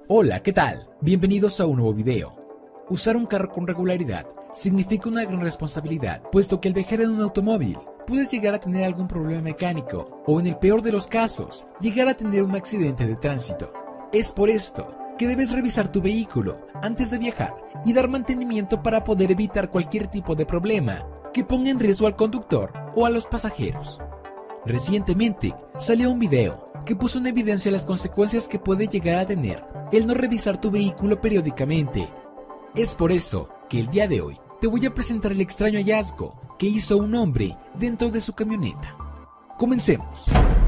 Hola, ¿qué tal? Bienvenidos a un nuevo video. Usar un carro con regularidad significa una gran responsabilidad, puesto que al viajar en un automóvil puedes llegar a tener algún problema mecánico o, en el peor de los casos, llegar a tener un accidente de tránsito. Es por esto que debes revisar tu vehículo antes de viajar y dar mantenimiento para poder evitar cualquier tipo de problema que ponga en riesgo al conductor o a los pasajeros. Recientemente salió un video que puso en evidencia las consecuencias que puede llegar a tener el no revisar tu vehículo periódicamente. Es por eso que el día de hoy te voy a presentar el extraño hallazgo que hizo un hombre dentro de su camioneta. Comencemos.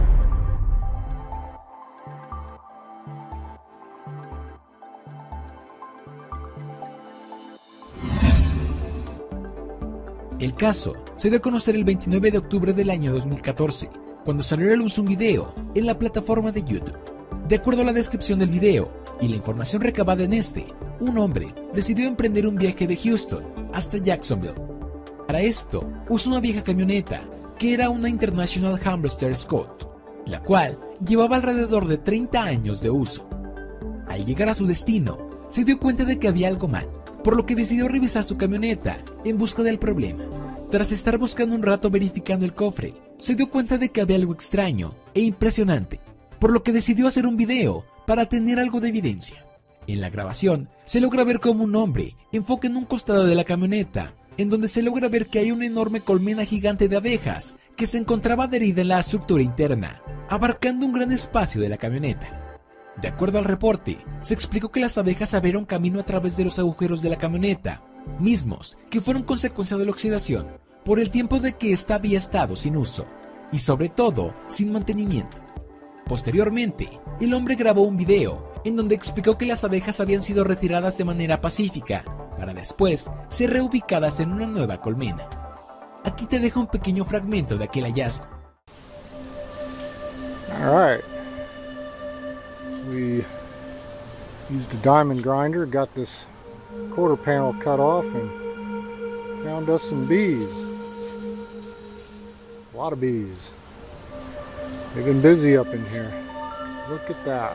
El caso se dio a conocer el 29 de octubre del año 2014, cuando salió a luz un video en la plataforma de YouTube. De acuerdo a la descripción del video y la información recabada en este, un hombre decidió emprender un viaje de Houston hasta Jacksonville. Para esto, usó una vieja camioneta que era una International Harvester Scout, la cual llevaba alrededor de 30 años de uso. Al llegar a su destino, se dio cuenta de que había algo mal, por lo que decidió revisar su camioneta en busca del problema. Tras estar buscando un rato verificando el cofre, se dio cuenta de que había algo extraño e impresionante, por lo que decidió hacer un video para tener algo de evidencia. En la grabación se logra ver cómo un hombre enfoca en un costado de la camioneta, en donde se logra ver que hay una enorme colmena gigante de abejas que se encontraba adherida en la estructura interna, abarcando un gran espacio de la camioneta. De acuerdo al reporte, se explicó que las abejas abrieron camino a través de los agujeros de la camioneta, mismos que fueron consecuencia de la oxidación por el tiempo de que ésta había estado sin uso, y sobre todo sin mantenimiento. Posteriormente, el hombre grabó un video en donde explicó que las abejas habían sido retiradas de manera pacífica, para después ser reubicadas en una nueva colmena. Aquí te dejo un pequeño fragmento de aquel hallazgo. Alright, we used a diamond grinder, got this quarter panel cut off and found us some bees. A lot of bees. They've been busy up in here. Look at that.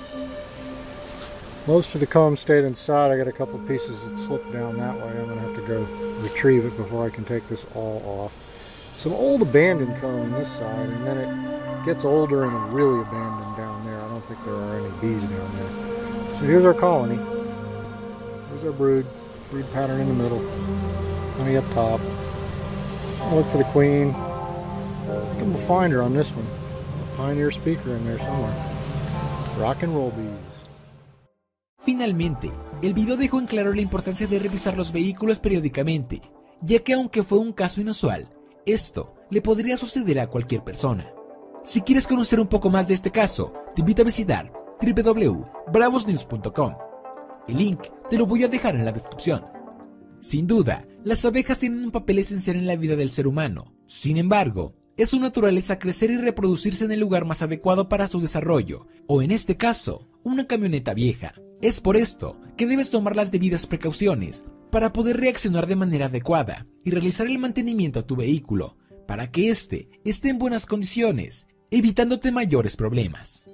Most of the comb stayed inside. I got a couple pieces that slipped down that way. I'm going to have to go retrieve it before I can take this all off. Some old abandoned comb on this side, and then it gets older and really abandoned down there. I don't think there are any bees down there. So here's our colony. Here's our brood pattern in the middle, honey up top. I'll look for the queen. I think I'm gonna find her on this one. A Pioneer speaker in there somewhere. Rock and roll bees. Finalmente, el video dejó en claro la importancia de revisar los vehículos periódicamente, ya que aunque fue un caso inusual, esto le podría suceder a cualquier persona. Si quieres conocer un poco más de este caso, te invito a visitar www.bravosnews.com. El link te lo voy a dejar en la descripción. Sin duda, las abejas tienen un papel esencial en la vida del ser humano. Sin embargo, es su naturaleza crecer y reproducirse en el lugar más adecuado para su desarrollo, o en este caso, una camioneta vieja. Es por esto que debes tomar las debidas precauciones para poder reaccionar de manera adecuada y realizar el mantenimiento a tu vehículo para que éste esté en buenas condiciones, evitándote mayores problemas.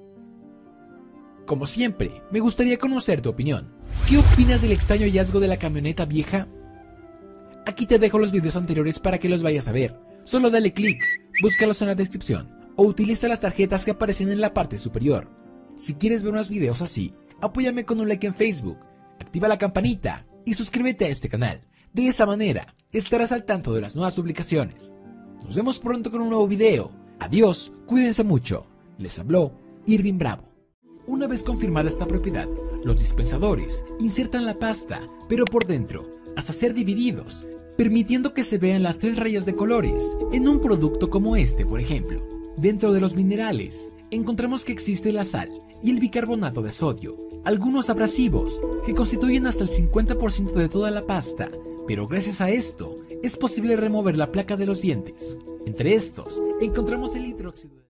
Como siempre, me gustaría conocer tu opinión. ¿Qué opinas del extraño hallazgo de la camioneta vieja? Aquí te dejo los videos anteriores para que los vayas a ver. Solo dale clic, búscalos en la descripción o utiliza las tarjetas que aparecen en la parte superior. Si quieres ver unos videos así, apóyame con un like en Facebook, activa la campanita y suscríbete a este canal. De esa manera estarás al tanto de las nuevas publicaciones. Nos vemos pronto con un nuevo video. Adiós, cuídense mucho. Les habló Irving Bravo. Una vez confirmada esta propiedad, los dispensadores insertan la pasta, pero por dentro, hasta ser divididos, permitiendo que se vean las 3 rayas de colores en un producto como este, por ejemplo. Dentro de los minerales, encontramos que existe la sal y el bicarbonato de sodio, algunos abrasivos que constituyen hasta el 50% de toda la pasta, pero gracias a esto es posible remover la placa de los dientes. Entre estos, encontramos el hidróxido.